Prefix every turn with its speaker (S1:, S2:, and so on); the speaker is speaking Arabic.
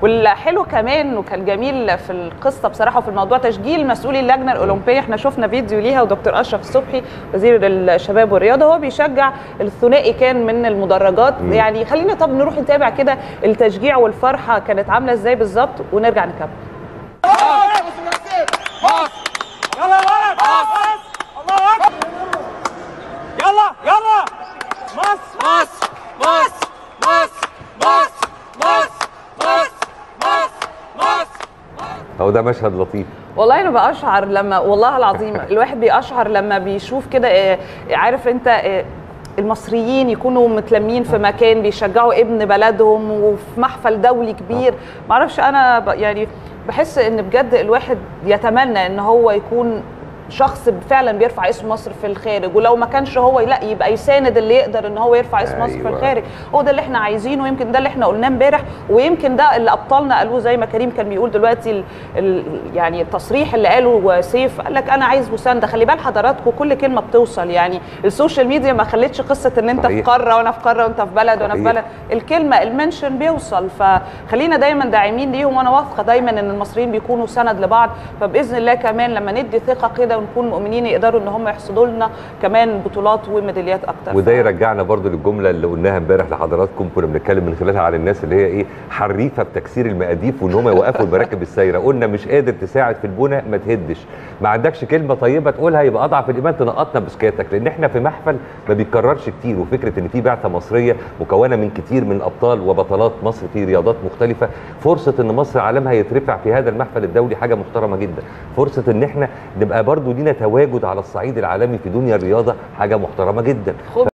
S1: والحلو كمان وكان جميل في القصه بصراحه وفي الموضوع تشجيع مسؤولي اللجنه الاولمبيه. احنا شفنا فيديو ليها ودكتور اشرف الصبحي وزير الشباب والرياضه هو بيشجع الثنائي كان من المدرجات. يعني خلينا طب نروح نتابع كده التشجيع والفرحه كانت عامله ازاي بالظبط ونرجع نكمل.
S2: يلا ولد الله اكبر يلا مصر مصر مصر مصر مصر مصر مصر مصر.
S3: هو ده مشهد لطيف
S1: والله انا باشعر لما والله العظيم الواحد بيشعر لما بيشوف كده عارف انت المصريين يكونوا متلمين في مكان بيشجعوا ابن بلدهم وفي محفل دولي كبير. معرفش انا يعني بحس ان بجد الواحد يتمنى ان هو يكون شخص فعلا بيرفع اسم مصر في الخارج، ولو ما كانش هو لا يبقى يساند اللي يقدر ان هو يرفع اسم مصر في الخارج. هو ده اللي احنا عايزينه، ويمكن ده اللي احنا قلناه امبارح، ويمكن ده اللي ابطالنا قالوه زي ما كريم كان بيقول دلوقتي. يعني التصريح اللي قاله سيف قال لك انا عايز مسانده. خلي بال حضراتكم كل كلمه بتوصل، يعني السوشيال ميديا ما خلتش قصه ان انت في قاره وانا في قاره وانت في بلد وانا في بلد. الكلمه المنشن بيوصل، فخلينا دايما داعمين ليهم، وانا واثقه دايما ان المصريين بيكونوا سند لبعض. فباذن الله كمان لما ندي ثقه كده ونكون مؤمنين يقدروا ان هم يحصدوا لنا كمان بطولات وميداليات اكتر.
S3: وده يرجعنا برضو للجمله اللي قلناها امبارح لحضراتكم، كنا بنتكلم من خلالها على الناس اللي هي ايه حريفه بتكسير المقاديف وان هم يوقفوا المراكب السايره. قلنا مش قادر تساعد في البناء ما تهدش، ما عندكش كلمه طيبه تقولها يبقى اضعف الايمان تنقطنا بسكاتك، لان احنا في محفل ما بيتكررش كتير. وفكره ان في بعثه مصريه مكونه من كتير من ابطال وبطلات مصر في رياضات مختلفه، فرصه ان مصر علمها يترفع في هذا المحفل الدولي حاجه محترمه جدا. فرصه ان احنا نبقى برضو لينا تواجد على الصعيد العالمي في دنيا الرياضه حاجه محترمه جدا.